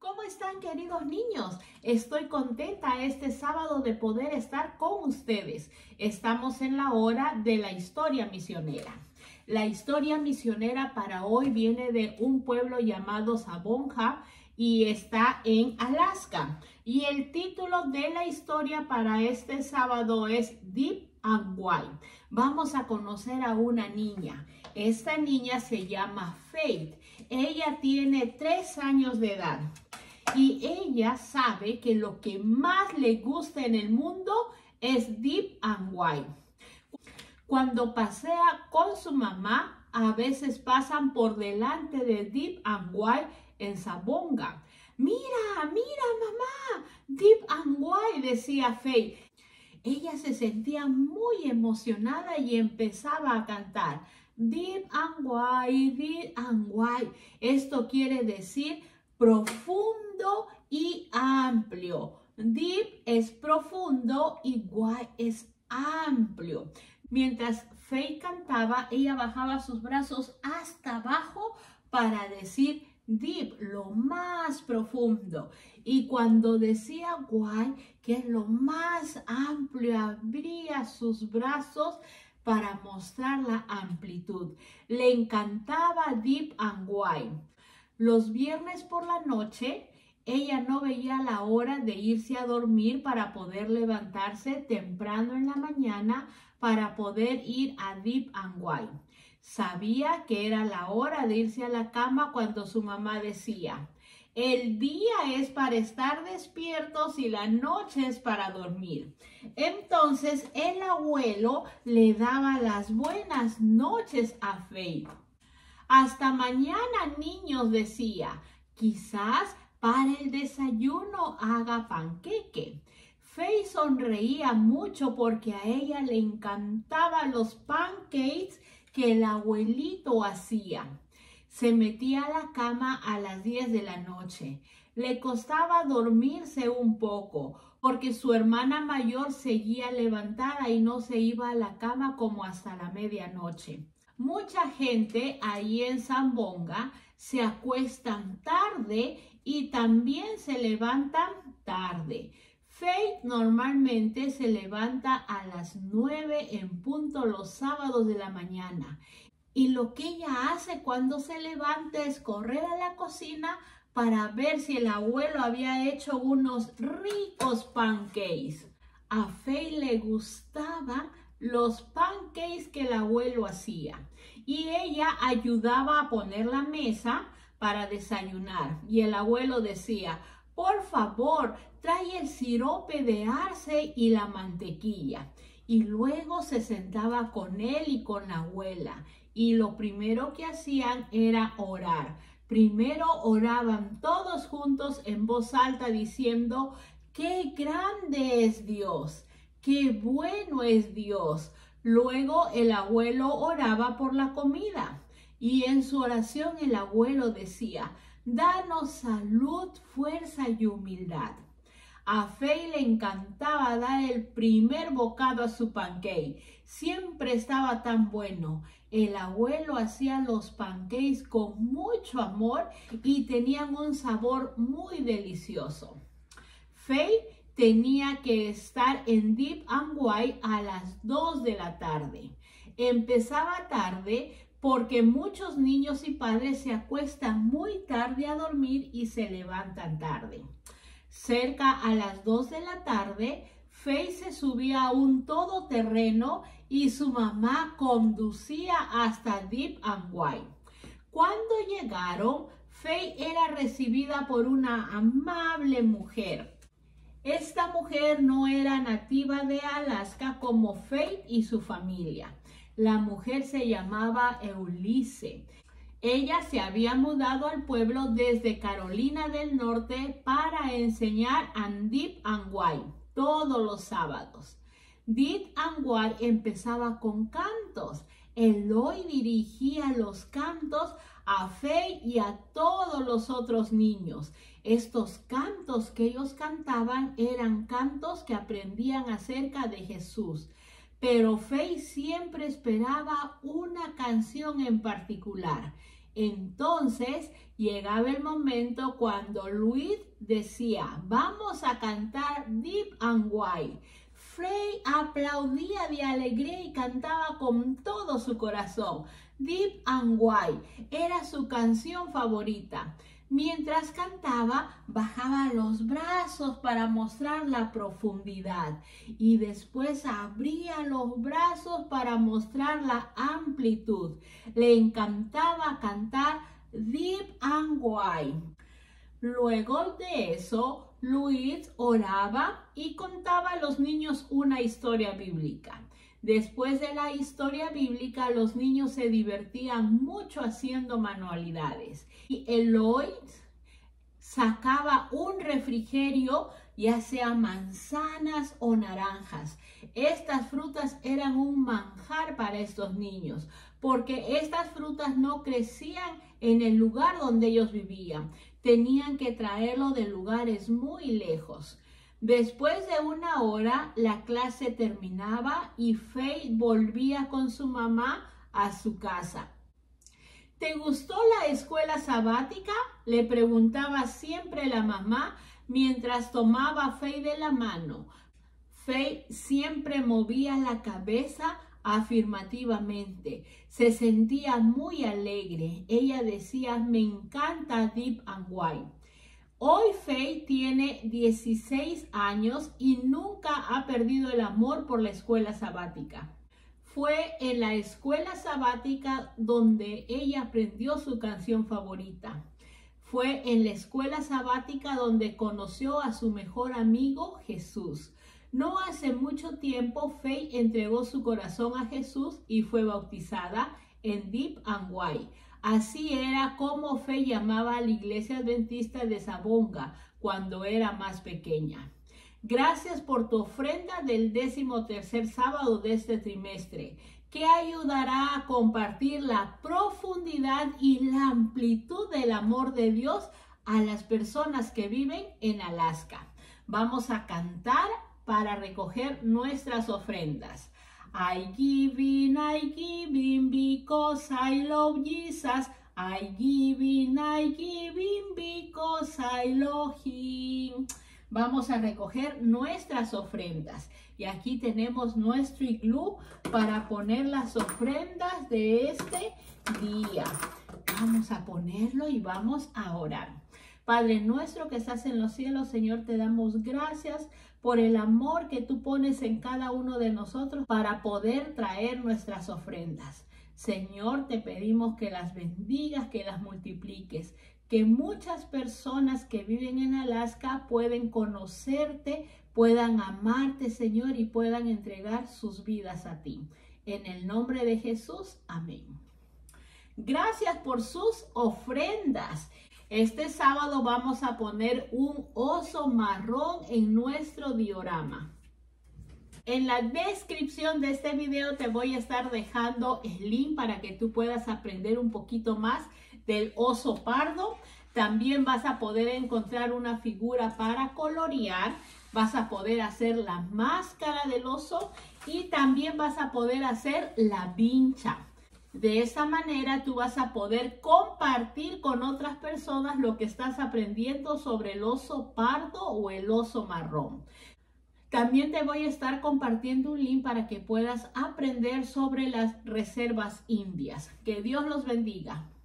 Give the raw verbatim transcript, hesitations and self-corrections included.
¿Cómo están, queridos niños? Estoy contenta este sábado de poder estar con ustedes. Estamos en la hora de la historia misionera. La historia misionera para hoy viene de un pueblo llamado Sabonja y está en Alaska. Y el título de la historia para este sábado es Deep and Wide. Vamos a conocer a una niña. Esta niña se llama Faith. Ella tiene tres años de edad. Y ella sabe que lo que más le gusta en el mundo es Deep and Wide. Cuando pasea con su mamá, a veces pasan por delante de Deep and Wide en Sabonja. Mira, mira mamá, Deep and Wide, decía Faith. Ella se sentía muy emocionada y empezaba a cantar. Deep and Wide, Deep and Wide. Esto quiere decir profundo y amplio. Deep es profundo y wide es amplio. Mientras Faith cantaba, ella bajaba sus brazos hasta abajo para decir deep, lo más profundo. Y cuando decía wide, que es lo más amplio, abría sus brazos para mostrar la amplitud. Le encantaba Deep and Wide. Los viernes por la noche, ella no veía la hora de irse a dormir para poder levantarse temprano en la mañana para poder ir a Deep and Wide. Sabía que era la hora de irse a la cama cuando su mamá decía, el día es para estar despiertos y la noche es para dormir. Entonces el abuelo le daba las buenas noches a Faith. Hasta mañana, niños, decía. Quizás para el desayuno haga panqueque. Faith sonreía mucho porque a ella le encantaban los pancakes que el abuelito hacía. Se metía a la cama a las diez de la noche. Le costaba dormirse un poco porque su hermana mayor seguía levantada y no se iba a la cama como hasta la medianoche. Mucha gente ahí en Sabonja se acuestan tarde y también se levantan tarde. Faith normalmente se levanta a las nueve en punto los sábados de la mañana. Y lo que ella hace cuando se levanta es correr a la cocina para ver si el abuelo había hecho unos ricos pancakes. A Faith le gustaban los pancakes que el abuelo hacía y ella ayudaba a poner la mesa para desayunar y el abuelo decía, por favor, trae el sirope de arce y la mantequilla. Y luego se sentaba con él y con la abuela y lo primero que hacían era orar. Primero oraban todos juntos en voz alta diciendo, ¡qué grande es Dios! ¡Qué bueno es Dios! Luego el abuelo oraba por la comida y en su oración el abuelo decía, danos salud, fuerza y humildad. A Faith le encantaba dar el primer bocado a su pancake. Siempre estaba tan bueno. El abuelo hacía los pancakes con mucho amor y tenían un sabor muy delicioso. Faith tenía que estar en Deep and Wide a las dos de la tarde. Empezaba tarde porque muchos niños y padres se acuestan muy tarde a dormir y se levantan tarde. Cerca a las dos de la tarde, Faith se subía a un todoterreno y su mamá conducía hasta Deep and Wide. Cuando llegaron, Faith era recibida por una amable mujer. Esta mujer no era nativa de Alaska como Faith y su familia. La mujer se llamaba Eunice. Ella se había mudado al pueblo desde Carolina del Norte para enseñar en Deep and Wide todos los sábados. Deep and Wide empezaba con cantos. Eloy dirigía los cantos a Faith y a todos los otros niños. Estos cantos que ellos cantaban eran cantos que aprendían acerca de Jesús. Pero Faith siempre esperaba una canción en particular. Entonces llegaba el momento cuando Luis decía, vamos a cantar Deep and Wide. Faye aplaudía de alegría y cantaba con todo su corazón. Deep and Wide era su canción favorita. Mientras cantaba, bajaba los brazos para mostrar la profundidad y después abría los brazos para mostrar la amplitud. Le encantaba cantar Deep and Wide. Luego de eso, Luis oraba y contaba a los niños una historia bíblica. Después de la historia bíblica, los niños se divertían mucho haciendo manualidades. Y Eloy sacaba un refrigerio, ya sea manzanas o naranjas. Estas frutas eran un manjar para estos niños, porque estas frutas no crecían en el lugar donde ellos vivían. Tenían que traerlo de lugares muy lejos. Después de una hora, la clase terminaba y Faye volvía con su mamá a su casa. ¿Te gustó la escuela sabática?, le preguntaba siempre la mamá mientras tomaba a Faye de la mano. Faye siempre movía la cabeza afirmativamente. Se sentía muy alegre. Ella decía, me encanta Deep and Wide. Hoy Faye tiene dieciséis años y nunca ha perdido el amor por la escuela sabática. Fue en la escuela sabática donde ella aprendió su canción favorita. Fue en la escuela sabática donde conoció a su mejor amigo Jesús. No hace mucho tiempo Faye entregó su corazón a Jesús y fue bautizada en Deep and Wide. Así era como Faye llamaba a la iglesia adventista de Zabonga cuando era más pequeña. Gracias por tu ofrenda del décimo tercer sábado de este trimestre, que ayudará a compartir la profundidad y la amplitud del amor de Dios a las personas que viven en Alaska. Vamos a cantar para recoger nuestras ofrendas. I giving, I giving, because I love Jesus. I giving, I giving, because I love Him. Vamos a recoger nuestras ofrendas. Y aquí tenemos nuestro iglú para poner las ofrendas de este día. Vamos a ponerlo y vamos a orar. Padre nuestro que estás en los cielos, Señor, te damos gracias por el amor que tú pones en cada uno de nosotros para poder traer nuestras ofrendas. Señor, te pedimos que las bendigas, que las multipliques, que muchas personas que viven en Alaska pueden conocerte, puedan amarte, Señor, y puedan entregar sus vidas a ti. En el nombre de Jesús, amén. Gracias por sus ofrendas. Este sábado vamos a poner un oso marrón en nuestro diorama. En la descripción de este video te voy a estar dejando el link para que tú puedas aprender un poquito más del oso pardo. También vas a poder encontrar una figura para colorear. Vas a poder hacer la máscara del oso y también vas a poder hacer la vincha. De esa manera tú vas a poder compartir con otras personas lo que estás aprendiendo sobre el oso pardo o el oso marrón. También te voy a estar compartiendo un link para que puedas aprender sobre las reservas indias. Que Dios los bendiga.